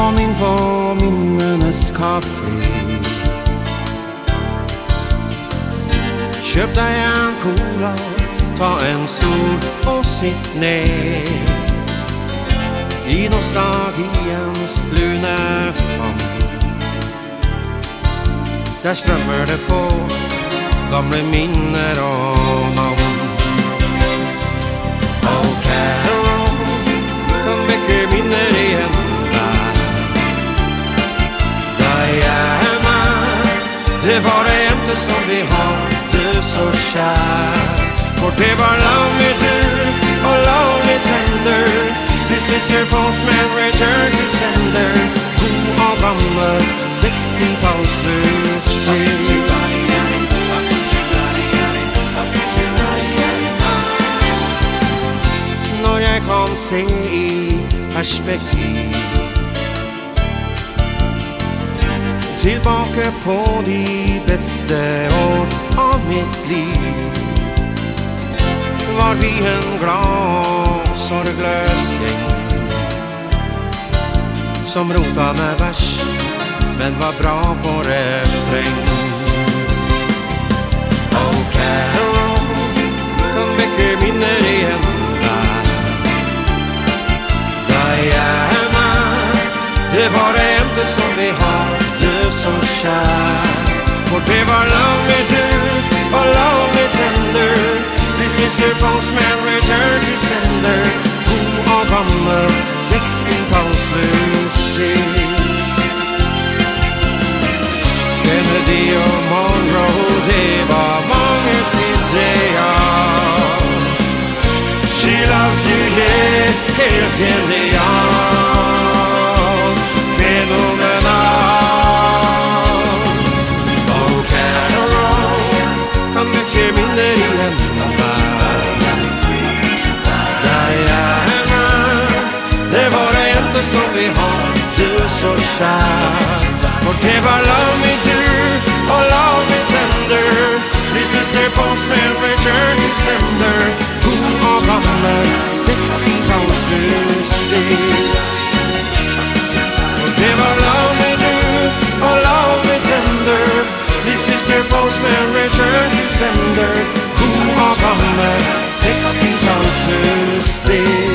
Kom in på Minnenes kafé. Köp dig en cola, ta en stol och sitt ner i nostalgiens lune famn. Där strömmar det på gamla minner och namn. Och Carol, kan mycket minner igen. Diana, det var det inte som vi hade så kär. For det var lovely du och lovely tender. This Mr. Postman return to sender. God och gammal 60-talsmusik. Når jeg kan se i perspektiv tilbake på de beste år av mitt liv, var vi en glad, sorglös gäng som rota med vers, men var bra på refräng. Oh Carol, kan mycket minner igen. Diana, det var det inte som vi hade så kär. For det var lovely du och lovely tender. This Mr. Postman return to sender. God och gammal 60-talsmusik. Kennedy och Monroe, det var mångas idéer. She loves you, yeah, helt genial, fenomenal. Oh Carol, kan mycket minner igen. Diana, det var det inte som vi hade så kär. For det var lovely du och lovely tender. This Mr. Postman return to sender. God och gammal 60-talsmusik. For det var lovely du och lovely tender. This Mr. Postman return to sender. God och gammal 60-talsmusik.